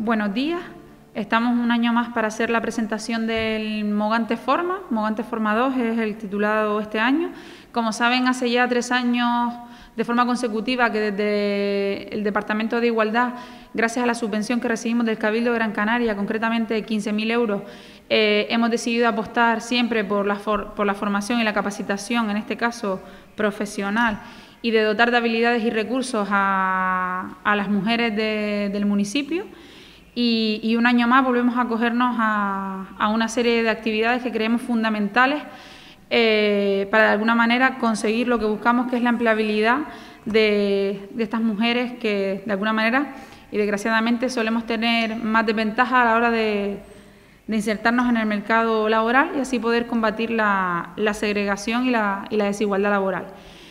buenos días. Estamos un año más para hacer la presentación del Mogante Forma. Mogante Forma 2 es el titulado este año. Como saben, hace ya 3 años de forma consecutiva que desde el Departamento de Igualdad, gracias a la subvención que recibimos del Cabildo de Gran Canaria, concretamente 15.000 euros, hemos decidido apostar siempre por la formación y la capacitación, en este caso profesional, y de dotar de habilidades y recursos a las mujeres del municipio. Y un año más volvemos a acogernos a una serie de actividades que creemos fundamentales para de alguna manera conseguir lo que buscamos, que es la empleabilidad de estas mujeres que de alguna manera y desgraciadamente solemos tener más desventaja a la hora de insertarnos en el mercado laboral y así poder combatir la segregación y la desigualdad laboral.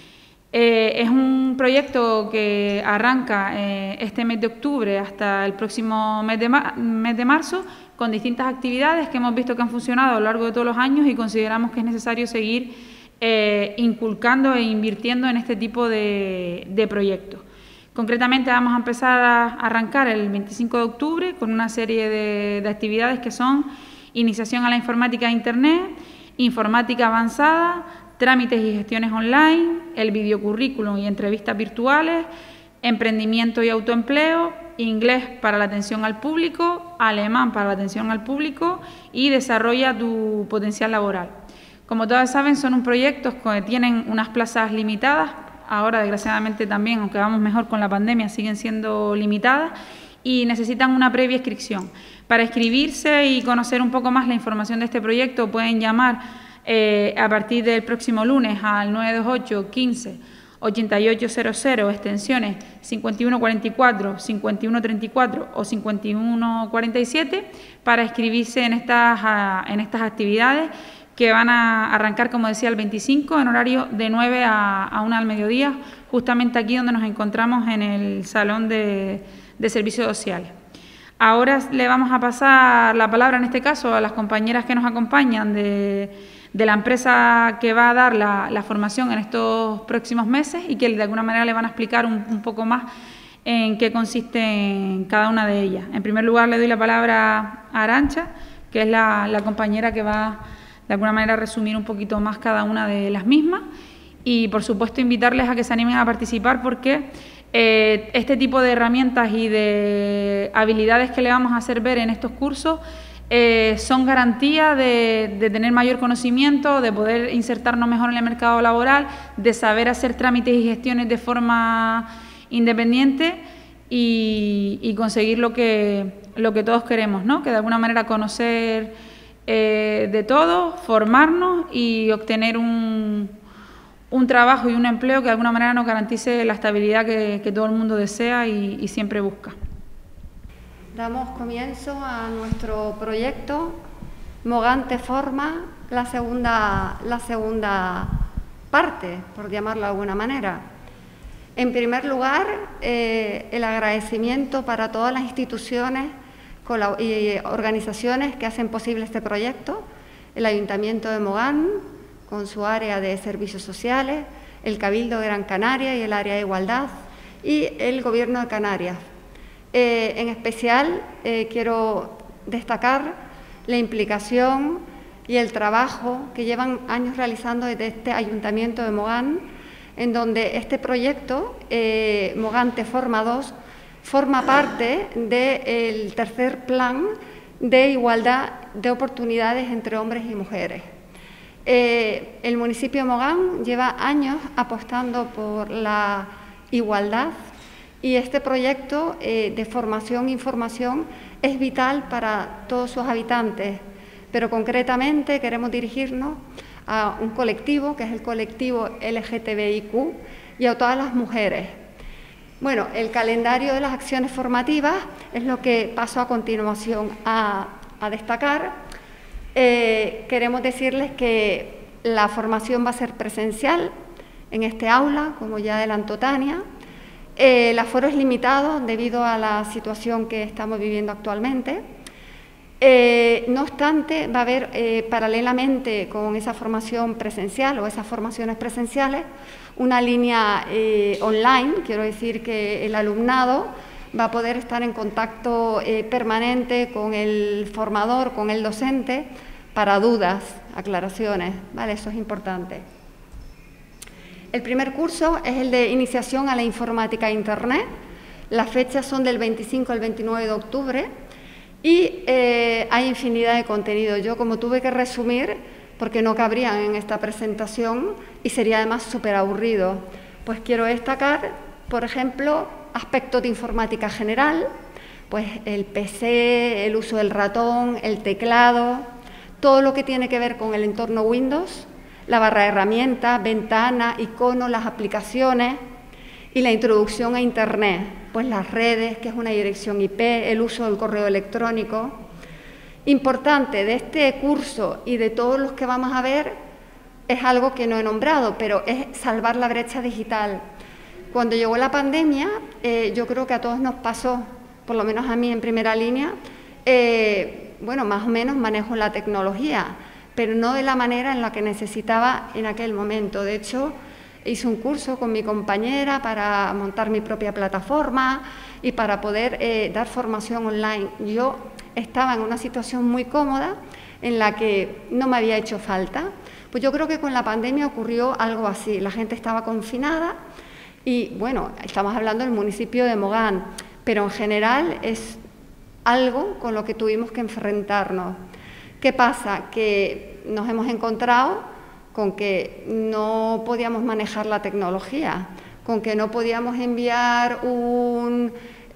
Es un proyecto que arranca este mes de octubre hasta el próximo mes de marzo, con distintas actividades que hemos visto que han funcionado a lo largo de todos los años y consideramos que es necesario seguir inculcando e invirtiendo en este tipo de proyectos. Concretamente vamos a empezar a arrancar el 25 de octubre con una serie de actividades que son iniciación a la informática de Internet, informática avanzada, trámites y gestiones online, el videocurrículum y entrevistas virtuales, emprendimiento y autoempleo, inglés para la atención al público, alemán para la atención al público y desarrolla tu potencial laboral. Como todas saben, son proyectos que tienen unas plazas limitadas, ahora desgraciadamente también, aunque vamos mejor con la pandemia, siguen siendo limitadas y necesitan una previa inscripción. Para inscribirse y conocer un poco más la información de este proyecto pueden llamar a partir del próximo lunes al 928 15 8800, extensiones 5144, 5134 o 5147 para inscribirse en estas actividades que van a arrancar, como decía, el 25 en horario de 9 a 1 del mediodía, justamente aquí donde nos encontramos en el Salón de Servicios Sociales. Ahora le vamos a pasar la palabra, en este caso, a las compañeras que nos acompañan de la empresa que va a dar la formación en estos próximos meses y que de alguna manera le van a explicar un poco más en qué consiste en cada una de ellas. En primer lugar, le doy la palabra a Arantxa, que es la compañera que va de alguna manera a resumir un poquito más cada una de las mismas y, por supuesto, invitarles a que se animen a participar porque este tipo de herramientas y de habilidades que le vamos a hacer ver en estos cursos son garantía de tener mayor conocimiento, de poder insertarnos mejor en el mercado laboral, de saber hacer trámites y gestiones de forma independiente y conseguir lo que todos queremos, ¿no? Que de alguna manera conocer de todo, formarnos y obtener un trabajo y un empleo que de alguna manera nos garantice la estabilidad que todo el mundo desea y siempre busca. Damos comienzo a nuestro proyecto Mogante Forma, la segunda parte, por llamarlo de alguna manera. En primer lugar, el agradecimiento para todas las instituciones y organizaciones que hacen posible este proyecto, el Ayuntamiento de Mogán, con su área de servicios sociales, el Cabildo de Gran Canaria y el área de igualdad, y el Gobierno de Canarias. En especial, quiero destacar la implicación y el trabajo que llevan años realizando desde este Ayuntamiento de Mogán, en donde este proyecto, Mogante Forma 2, forma parte del tercer plan de igualdad de oportunidades entre hombres y mujeres. El municipio de Mogán lleva años apostando por la igualdad y este proyecto de formación e información es vital para todos sus habitantes, pero concretamente queremos dirigirnos a un colectivo, que es el colectivo LGTBIQ, y a todas las mujeres. Bueno, el calendario de las acciones formativas es lo que paso a continuación a destacar. Queremos decirles que la formación va a ser presencial en este aula, como ya adelantó Tania. El aforo es limitado debido a la situación que estamos viviendo actualmente. No obstante, va a haber paralelamente con esa formación presencial o esas formaciones presenciales una línea online. Quiero decir que el alumnado va a poder estar en contacto permanente con el formador, con el docente, para dudas, aclaraciones, ¿vale? Eso es importante. El primer curso es el de Iniciación a la Informática e Internet. Las fechas son del 25 al 29 de octubre y hay infinidad de contenido. Yo, como tuve que resumir, porque no cabrían en esta presentación y sería además súper aburrido, pues quiero destacar, por ejemplo, aspectos de informática general, pues el PC, el uso del ratón, el teclado, todo lo que tiene que ver con el entorno Windows, la barra de herramientas, ventana, iconos, las aplicaciones y la introducción a Internet, pues las redes, que es una dirección IP, el uso del correo electrónico. Importante de este curso y de todos los que vamos a ver es algo que no he nombrado, pero es salvar la brecha digital. Cuando llegó la pandemia, yo creo que a todos nos pasó, por lo menos a mí en primera línea, bueno, más o menos manejo la tecnología, pero no de la manera en la que necesitaba en aquel momento. De hecho, hice un curso con mi compañera para montar mi propia plataforma y para poder dar formación online. Yo estaba en una situación muy cómoda en la que no me había hecho falta. Pues yo creo que con la pandemia ocurrió algo así. La gente estaba confinada y, bueno, estamos hablando del municipio de Mogán, pero en general es algo con lo que tuvimos que enfrentarnos. ¿Qué pasa? Que nos hemos encontrado con que no podíamos manejar la tecnología, con que no podíamos enviar una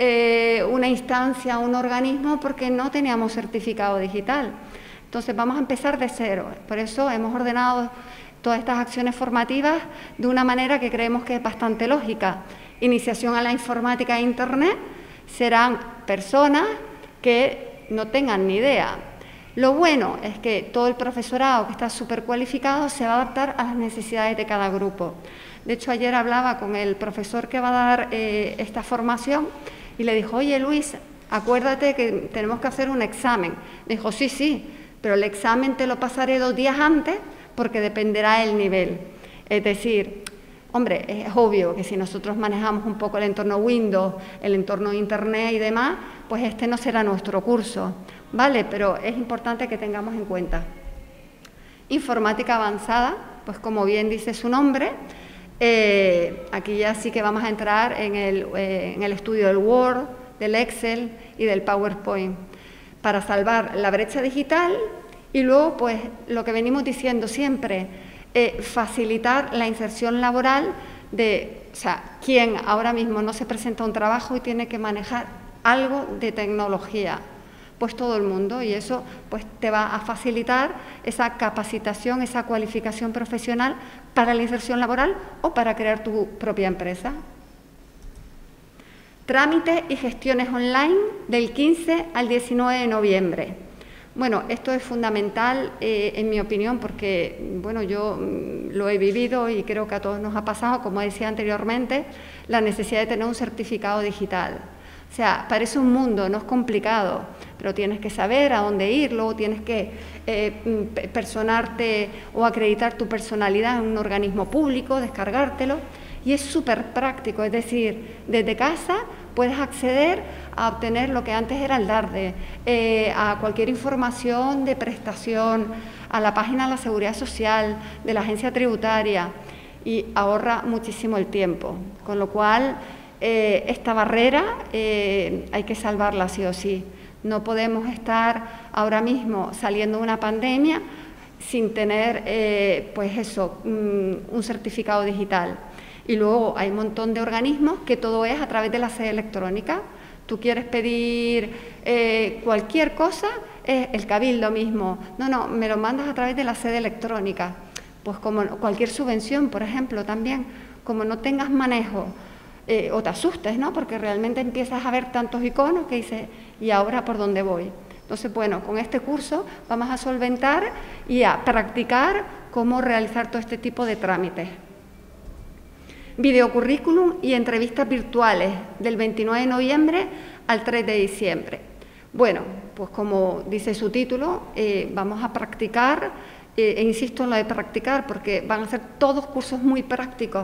instancia a un organismo porque no teníamos certificado digital. Entonces vamos a empezar de cero. Por eso hemos ordenado todas estas acciones formativas de una manera que creemos que es bastante lógica. Iniciación a la informática e Internet serán personas que no tengan ni idea. Lo bueno es que todo el profesorado, que está súper cualificado, se va a adaptar a las necesidades de cada grupo. De hecho, ayer hablaba con el profesor que va a dar esta formación y le dijo: oye, Luis, acuérdate que tenemos que hacer un examen. Me dijo: sí, sí, pero el examen te lo pasaré 2 días antes porque dependerá del nivel. Es decir, hombre, es obvio que si nosotros manejamos un poco el entorno Windows, el entorno Internet y demás, pues este no será nuestro curso, ¿vale? Pero es importante que tengamos en cuenta. Informática avanzada, pues como bien dice su nombre, aquí ya sí que vamos a entrar en el estudio del Word, del Excel y del PowerPoint, para salvar la brecha digital y luego, pues, lo que venimos diciendo siempre, facilitar la inserción laboral de, o sea, quien ahora mismo no se presenta a un trabajo y tiene que manejar algo de tecnología, pues todo el mundo, y eso pues te va a facilitar esa capacitación, esa cualificación profesional para la inserción laboral o para crear tu propia empresa. Trámites y gestiones online del 15 al 19 de noviembre. Bueno, esto es fundamental en mi opinión porque, bueno, yo lo he vivido y creo que a todos nos ha pasado, como decía anteriormente, la necesidad de tener un certificado digital. O sea, parece un mundo, no es complicado, pero tienes que saber a dónde ir, luego tienes que personarte o acreditar tu personalidad en un organismo público, descargártelo, y es súper práctico, es decir, desde casa puedes acceder a obtener lo que antes era el DARDE, a cualquier información de prestación, a la página de la Seguridad Social, de la Agencia Tributaria, y ahorra muchísimo el tiempo, con lo cual esta barrera hay que salvarla sí o sí. No podemos estar ahora mismo saliendo de una pandemia sin tener, pues eso, un certificado digital. Y luego hay un montón de organismos que todo es a través de la sede electrónica. Tú quieres pedir cualquier cosa, el cabildo mismo. No, me lo mandas a través de la sede electrónica. Pues como cualquier subvención, por ejemplo, también, como no tengas manejo, o te asustes, ¿no? Porque realmente empiezas a ver tantos iconos que dices, ¿y ahora por dónde voy? Entonces, bueno, con este curso vamos a solventar y a practicar cómo realizar todo este tipo de trámites. Videocurrículum y entrevistas virtuales del 29 de noviembre al 3 de diciembre. Bueno, pues como dice su título, vamos a practicar, e insisto en lo de practicar porque van a ser todos cursos muy prácticos.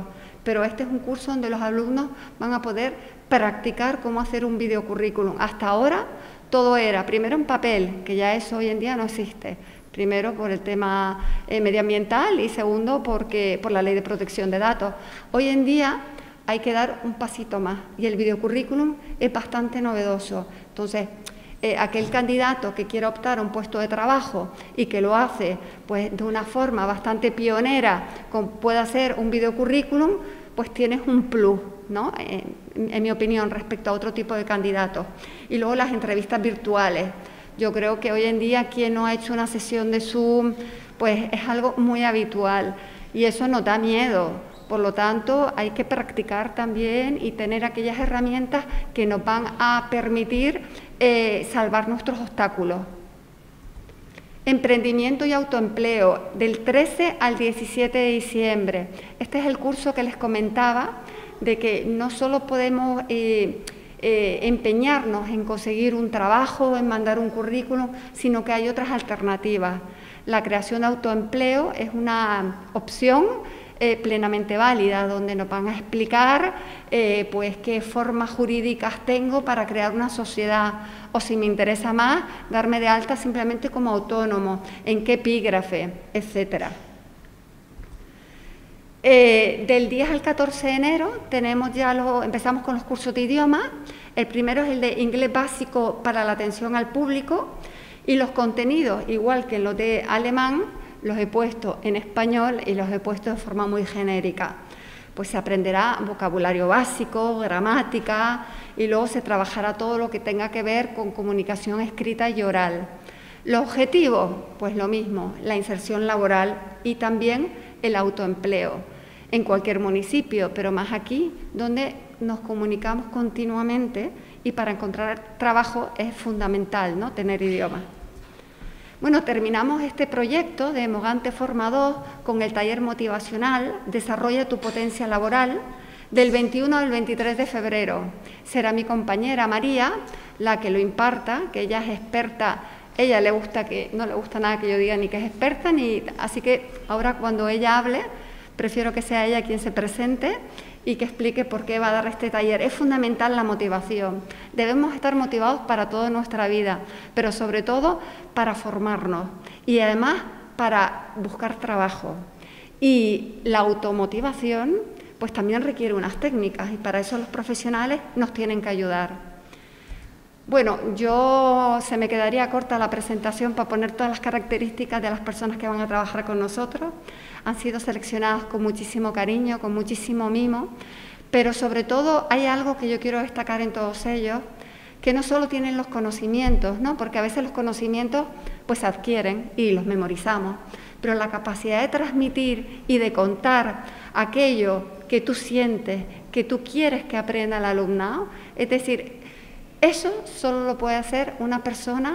pero este es un curso donde los alumnos van a poder practicar cómo hacer un videocurrículum. Hasta ahora todo era primero en papel, que ya eso hoy en día no existe. Primero por el tema medioambiental y segundo por la ley de protección de datos. Hoy en día hay que dar un pasito más y el videocurrículum es bastante novedoso. Entonces, aquel candidato que quiera optar a un puesto de trabajo y que lo hace pues de una forma bastante pionera, puede hacer un videocurrículum, pues tienes un plus, ¿no? En mi opinión, respecto a otro tipo de candidatos. Y luego las entrevistas virtuales. Yo creo que hoy en día quien no ha hecho una sesión de Zoom, pues es algo muy habitual y eso nos da miedo. Por lo tanto, hay que practicar también y tener aquellas herramientas que nos van a permitir salvar nuestros obstáculos. Emprendimiento y autoempleo, del 13 al 17 de diciembre. Este es el curso que les comentaba, de que no solo podemos empeñarnos en conseguir un trabajo, en mandar un currículum, sino que hay otras alternativas. La creación de autoempleo es una opción plenamente válida, donde nos van a explicar pues qué formas jurídicas tengo para crear una sociedad, o si me interesa más, darme de alta simplemente como autónomo, en qué epígrafe, etcétera. Del 10 al 14 de enero empezamos con los cursos de idiomas. El primero es el de inglés básico para la atención al público y los contenidos, igual que en los de alemán, los he puesto en español y los he puesto de forma muy genérica. Pues se aprenderá vocabulario básico, gramática y luego se trabajará todo lo que tenga que ver con comunicación escrita y oral. Los objetivos, pues lo mismo, la inserción laboral y también el autoempleo en cualquier municipio, pero más aquí, donde nos comunicamos continuamente y para encontrar trabajo es fundamental, ¿no?, tener idioma. Bueno, terminamos este proyecto de Mogante Forma 2 con el taller motivacional Desarrolla tu potencia laboral del 21 al 23 de febrero. Será mi compañera María la que lo imparta, que ella es experta. Ella no le gusta nada que yo diga ni que es experta, así que ahora cuando ella hable, prefiero que sea ella quien se presente y que explique por qué va a dar este taller. Es fundamental la motivación. Debemos estar motivados para toda nuestra vida, pero sobre todo para formarnos y además para buscar trabajo. Y la automotivación pues también requiere unas técnicas y para eso los profesionales nos tienen que ayudar. Bueno, se me quedaría corta la presentación para poner todas las características de las personas que van a trabajar con nosotros. Han sido seleccionadas con muchísimo cariño, con muchísimo mimo, pero sobre todo hay algo que yo quiero destacar en todos ellos, que no solo tienen los conocimientos, ¿no?, porque a veces los conocimientos pues se adquieren y los memorizamos, pero la capacidad de transmitir y de contar aquello que tú sientes, que tú quieres que aprenda el alumnado, es decir, eso solo lo puede hacer una persona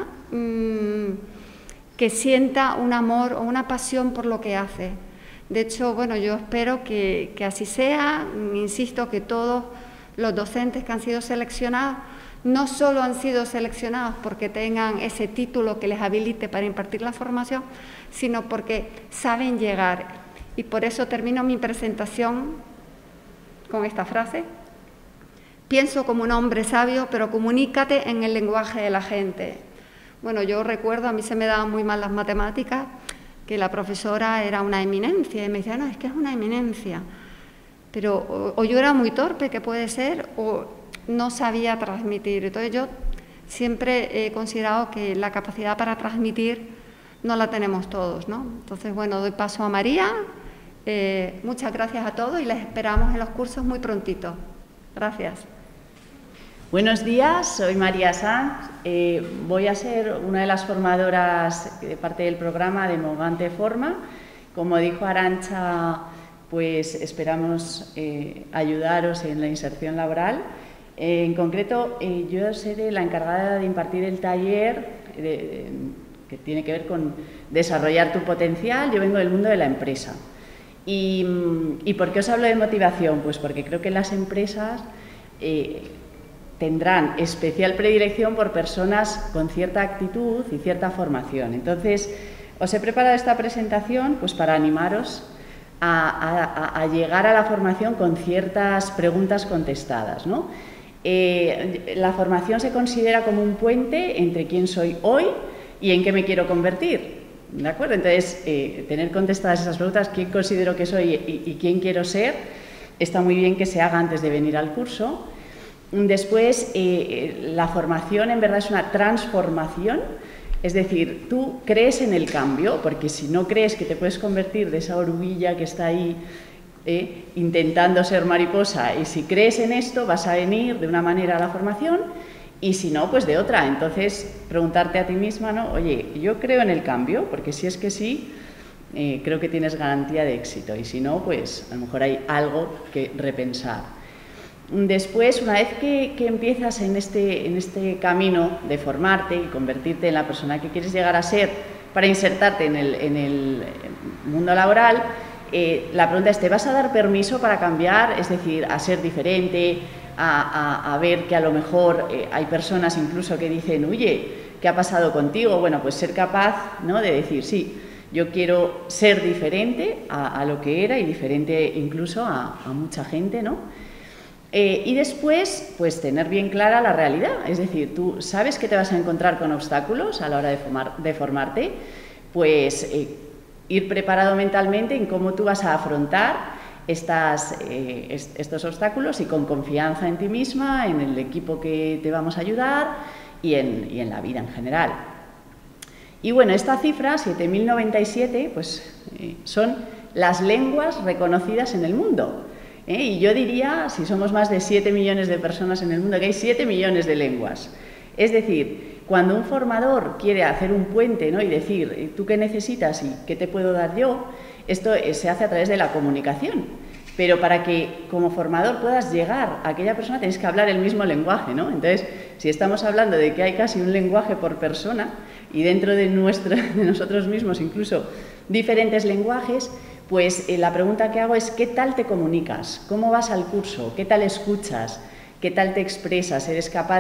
que sienta un amor o una pasión por lo que hace. De hecho, bueno, yo espero que así sea. Insisto que todos los docentes que han sido seleccionados no solo han sido seleccionados porque tengan ese título que les habilite para impartir la formación, sino porque saben llegar. Y por eso termino mi presentación con esta frase. Pienso como un hombre sabio, pero comunícate en el lenguaje de la gente. Bueno, yo recuerdo, a mí se me daban muy mal las matemáticas, que la profesora era una eminencia, y me decía, no, es que es una eminencia. Pero o yo era muy torpe, que puede ser, o no sabía transmitir. Entonces yo siempre he considerado que la capacidad para transmitir no la tenemos todos, ¿no? Entonces, bueno, doy paso a María. Muchas gracias a todos y les esperamos en los cursos muy prontito. Gracias. Buenos días, soy María Sanz. Voy a ser una de las formadoras de parte del programa de Mogante Forma. Como dijo Arantxa, pues esperamos ayudaros en la inserción laboral. En concreto, yo seré la encargada de impartir el taller que tiene que ver con desarrollar tu potencial. Yo vengo del mundo de la empresa. ¿Y por qué os hablo de motivación? Pues porque creo que las empresas tendrán especial predilección por personas con cierta actitud y cierta formación. Entonces, os he preparado esta presentación pues para animaros a llegar a la formación con ciertas preguntas contestadas, ¿no? La formación se considera como un puente entre quién soy hoy y en qué me quiero convertir, ¿de acuerdo? Entonces, tener contestadas esas preguntas, quién considero que soy y quién quiero ser, está muy bien que se haga antes de venir al curso. Después, la formación en verdad es una transformación, es decir, tú crees en el cambio, porque si no crees que te puedes convertir de esa oruguilla que está ahí intentando ser mariposa, y si crees en esto vas a venir de una manera a la formación y si no, pues de otra. Entonces, preguntarte a ti misma, ¿no? Oye, yo creo en el cambio, porque si es que sí, creo que tienes garantía de éxito, y si no, pues a lo mejor hay algo que repensar. Después, una vez que empiezas en este camino de formarte y convertirte en la persona que quieres llegar a ser para insertarte en el mundo laboral, la pregunta es, ¿te vas a dar permiso para cambiar? Es decir, a ser diferente, a ver que a lo mejor hay personas incluso que dicen, oye, ¿qué ha pasado contigo? Bueno, pues ser capaz, ¿no?, de decir, sí, yo quiero ser diferente a lo que era y diferente incluso a mucha gente, ¿no? Y después, pues tener bien clara la realidad, es decir, tú sabes que te vas a encontrar con obstáculos a la hora de formarte, pues ir preparado mentalmente en cómo tú vas a afrontar estos obstáculos y con confianza en ti misma, en el equipo que te vamos a ayudar y en la vida en general. Y bueno, esta cifra, 7.097, pues son las lenguas reconocidas en el mundo. Y yo diría, si somos más de 7 millones de personas en el mundo, que hay 7 millones de lenguas. Es decir, cuando un formador quiere hacer un puente, ¿no?, y decir, ¿tú qué necesitas y qué te puedo dar yo?, esto se hace a través de la comunicación. Pero para que como formador puedas llegar a aquella persona tienes que hablar el mismo lenguaje, ¿no? Entonces, si estamos hablando de que hay casi un lenguaje por persona y dentro de nosotros mismos incluso diferentes lenguajes, pues la pregunta que hago es ¿qué tal te comunicas? ¿Cómo vas al curso? ¿Qué tal escuchas? ¿Qué tal te expresas? ¿Eres capaz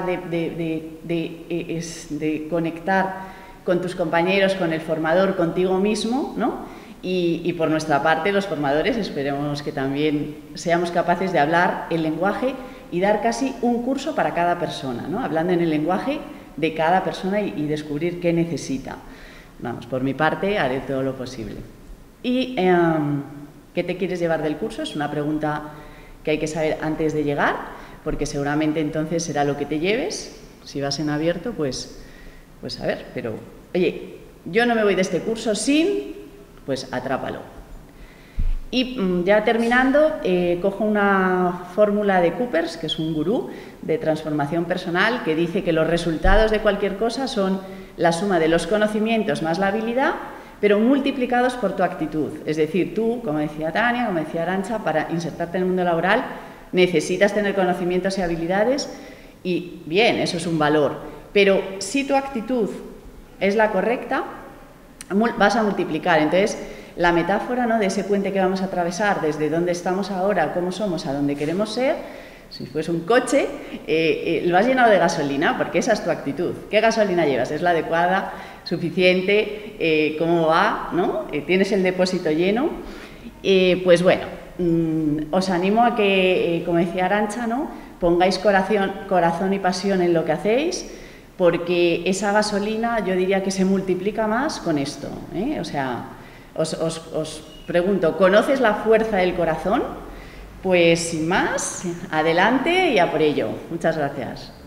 de conectar con tus compañeros, con el formador, contigo mismo, ¿no? Y por nuestra parte, los formadores, esperemos que también seamos capaces de hablar el lenguaje y dar casi un curso para cada persona, ¿no? Hablando en el lenguaje de cada persona y descubrir qué necesita. Vamos, por mi parte, haré todo lo posible. ¿Y qué te quieres llevar del curso? Es una pregunta que hay que saber antes de llegar, porque seguramente entonces será lo que te lleves. Si vas en abierto, pues a ver, pero oye, yo no me voy de este curso sin, pues atrápalo. Y ya terminando, cojo una fórmula de Coopers, que es un gurú de transformación personal, que dice que los resultados de cualquier cosa son la suma de los conocimientos más la habilidad, pero multiplicados por tu actitud. Es decir, tú, como decía Tania, como decía Arantxa, para insertarte en el mundo laboral necesitas tener conocimientos y habilidades y bien, eso es un valor. Pero si tu actitud es la correcta, vas a multiplicar. Entonces, la metáfora, ¿no?, de ese puente que vamos a atravesar desde donde estamos ahora, cómo somos, a donde queremos ser, si fuese un coche, lo has llenado de gasolina, porque esa es tu actitud. ¿Qué gasolina llevas? ¿Es la adecuada? ¿Suficiente? ¿Cómo va? ¿No? ¿Tienes el depósito lleno? Pues bueno, os animo a que, como decía Arantxa, ¿no?, pongáis corazón y pasión en lo que hacéis, porque esa gasolina yo diría que se multiplica más con esto, ¿eh? O sea, os pregunto, ¿conoces la fuerza del corazón? Pues sin más, adelante y a por ello. Muchas gracias.